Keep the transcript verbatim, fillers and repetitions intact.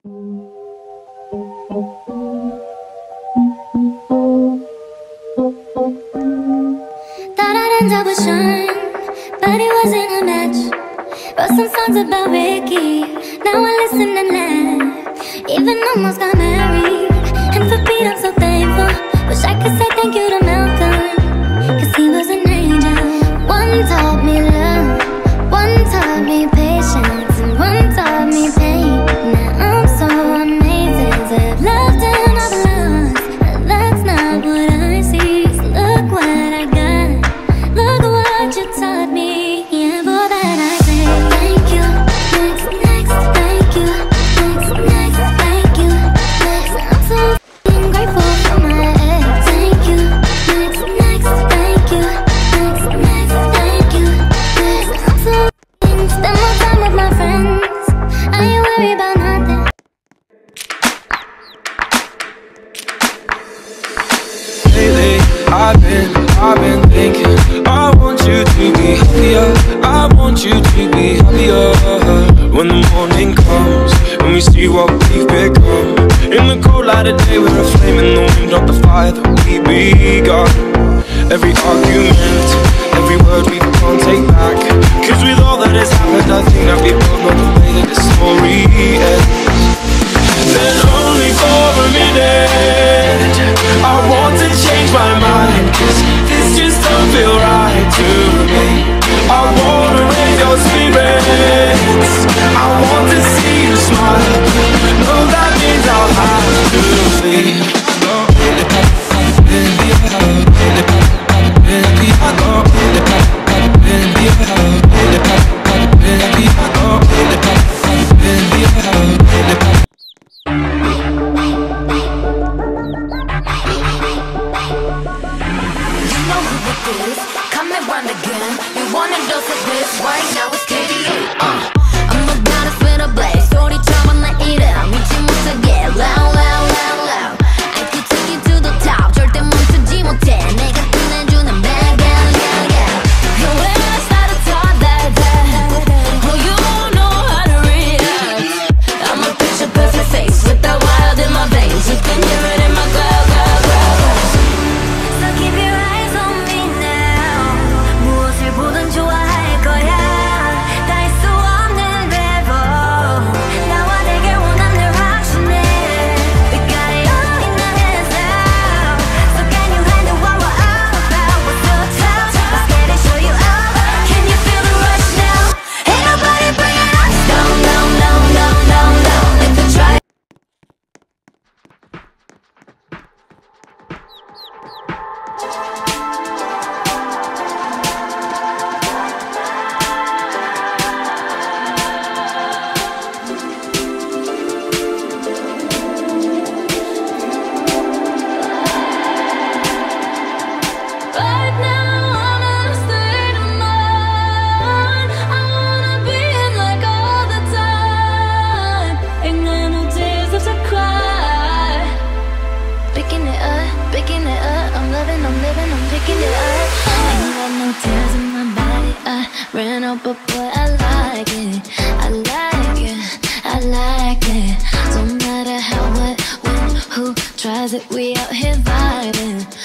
Thought I'd end up with Sean, but it wasn't a match. Wrote some songs about Ricky, now I listen and laugh. Even almost got married, and for Pete I'm so thankful. Wish I could say thank you to Malcolm, cause he was an angel. One taught me love, one taught me patience, and one taught me pain. Now I'm so amazing to have loved and I've lost, but that's not what I see. So look what I got, look what you taught me. Yeah, for that I say thank you. Next, next, thank you. Next, next, thank you. Next, I'm so f***ing grateful for my ex. Thank you. Next, next, thank you. Next, next, thank you. Next, I'm so f***ing spend more time with my friends. I ain't worried about nothing. Lately, I've been, I've been thinking I want you to be happier, I want you to be happier. When the morning comes, when we see what we've become. In the cold light of day, we're a flame in the wind, not the fire that we begun. Every argument, every word we can't take back, cause with all that has happened, I think that we both know the way that the story ends. Then only for a minute I want to change my mind, cause this just don't feel right to me. I wanna raise your spirits, I want to see you smile. No, that means I'll have to leave. Come and run again. You wanted us at this right now it's K D A. Uh. I'm a goddess with a blaze. 소리처럼 나 이래 미친 못하게 loud loud loud loud. I could take you to the top. 절대 멈추지 못해. 내가 끝내주는 bad gal yeah yeah. And when I start to talk that that, oh you know how to react. I'm a picture perfect face with that wild in my veins. You can hear it in my glow glow glow glow. So keep your eyes on me now. 무엇을 보든 좋아할 거야. 다 할 수 없는 rebel. 나와 되길 원하는 확신해. We got it all in our hands now. So can you handle what we're all about? What's so tough? Let's get it, show you up. Can you feel the rush now? Ain't nobody bringing us down, down, down, down, down, down. If you try. Right now I'm in a state of mind. I wanna be in like all the time. Ain't got no tears left to cry. Picking it up, picking it up. I'm loving, I'm living, I'm picking it up. Ain't got no tears in my body. I ran out, but boy I like it. I like it, I like it. Don't matter how, what, when, who tries it. We out here vibing.